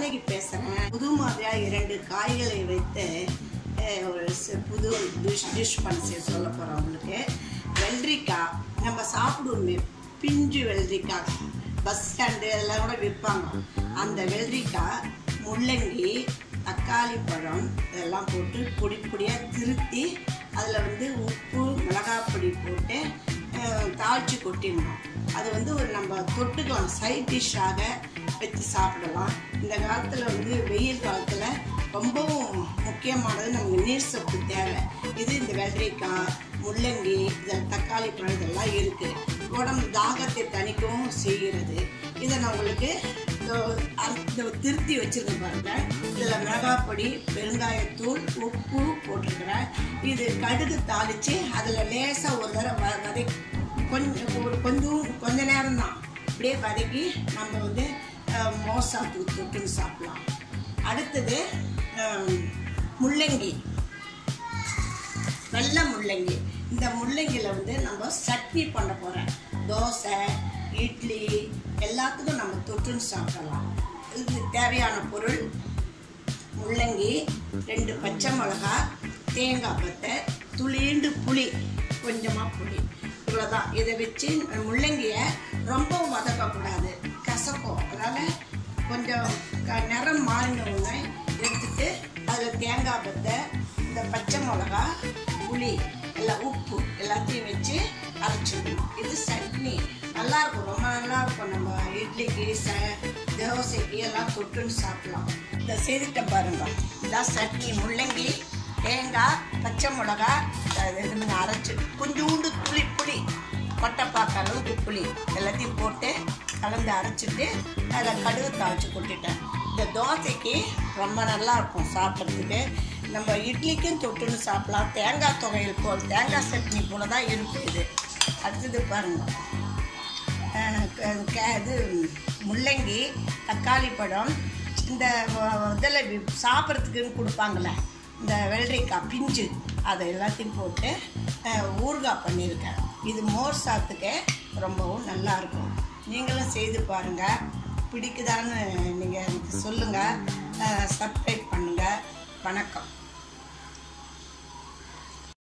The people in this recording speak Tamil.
நாளைக்கு பேசுகிறேன். புது மாதிரியாக 2 காய்களை வைத்து ஒரு புது டிஷ் பண்ண சொல்ல போகிறோம். உங்களுக்கு வெள்ளரிக்காய் நம்ம சாப்பிடுவோமே, பிஞ்சு வெள்ளரிக்காய் பஸ் ஸ்டாண்டு எல்லாம் கூட விற்பாங்க. அந்த வெள்ளரிக்காய், முள்ளங்கி, தக்காளி பழம் இதெல்லாம் போட்டு பொடி பொடியாக திருத்தி அதில் உப்பு மிளகாப்பொடி போட்டு தாளித்து கொட்டிடணும். அது ஒரு நம்ம தொட்டுக்கலாம், சைட் டிஷ்ஷாக வச்சு சாப்பிடலாம். இந்த காலத்தில் வெயில் காலத்தில் ரொம்பவும் முக்கியமானது நமக்கு நீர் சத்து தேவை. இந்த வெள்ளரிக்காய், முள்ளங்கி, இதில் தக்காளி பழம் இதெல்லாம் இருக்குது. உடம்பு தாகத்தை தணிக்கவும் செய்கிறது. இதை நான் உங்களுக்கு திருத்தி வச்சுருக்கேன் பாருங்கள். இதில் மிளகாப்பொடி, பெருங்காயத்தூள், உப்பு போட்டிருக்கிறேன். இது கடுகு தாளித்து அதில் லேசாக ஒரு தடவை கொஞ்ச நேரம் தான் அப்படியே வதக்கி நம்ம மோசாத்துக்கு தொட்டுன்னு சாப்பிடலாம். அடுத்தது முள்ளங்கி, வெள்ளை முள்ளங்கி. இந்த முள்ளங்கியில் நம்ம சட்னி பண்ண போகிறேன். தோசை, இட்லி எல்லாத்துக்கும் நம்ம தொட்டுன்னு சாப்பிடலாம். இதுக்கு தேவையான பொருள் முள்ளங்கி, 2 பச்சை மிளகா, தேங்காய் பத்தை, துளிண்டு புளி, கொஞ்சமாக புளி, இவ்வளோதான். இதை வச்சு முள்ளங்கியை ரொம்ப வதக்கக்கூடாது, கசக்கும். அதனால் கொஞ்சம் நிறம் மாறினவுடனே எடுத்துட்டு அதில் தேங்காய் பத்தை, இந்த பச்சை மிளகா, புளி எல்லாம், உப்பு எல்லாத்தையும் வச்சு அரைச்சிடணும். இது சட்னி நல்லாயிருக்கும், ரொம்ப நல்லாயிருக்கும். நம்ம இட்லிக்கு, தோசைக்கு எல்லாம் தொட்டுன்னு சாப்பிடலாம். இதை செய்துட்ட பாருங்க. இதான் சட்னி. முள்ளங்கி, தேங்காய், பச்சை மிளகா அரைச்சி கொஞ்சோண்டு புளி கொட்டைப்பாக்க அளவுக்கு புளி எல்லாத்தையும் போட்டு கலந்து அரைச்சிட்டு அதில் கடுகு தாளித்து கொட்டிட்டேன். இந்த தோசைக்கு ரொம்ப நல்லாயிருக்கும் சாப்பிட்றதுக்கு. நம்ம இட்லிக்கும் தொட்டுன்னு சாப்பிடலாம். தேங்காய் துவையல் போல், தேங்காய் சட்னி போல் தான் இருக்குது இது. அடுத்தது பாருங்கள், இது முள்ளங்கி, தக்காளி பழம், இந்த இதில் சாப்பிட்றதுக்குன்னு கொடுப்பாங்களே இந்த வெள்ளரிக்காய் பிஞ்சு, அதை எல்லாத்தையும் போட்டு ஊறுகாய் பண்ணியிருக்கேன். இது மோர் சாத்துக்கு ரொம்பவும் நல்லாயிருக்கும். நீங்களும் செய்து பாருங்கள். பிடிக்குதான்னு நீங்கள் எனக்கு சொல்லுங்கள். சப்ஸ்கிரைப் பண்ணுங்கள். வணக்கம்.